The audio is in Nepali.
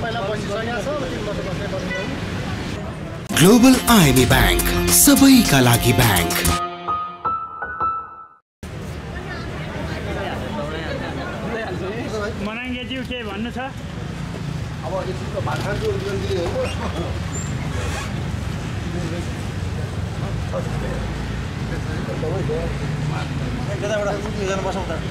ग्लोबल आईएमई बैंक सबैका लागि बैंक। मनाङ्गेज्यू के भन्नु छ? अब यस्तो भाषाको उन्नति हो कताबाट एकजना बसौँ त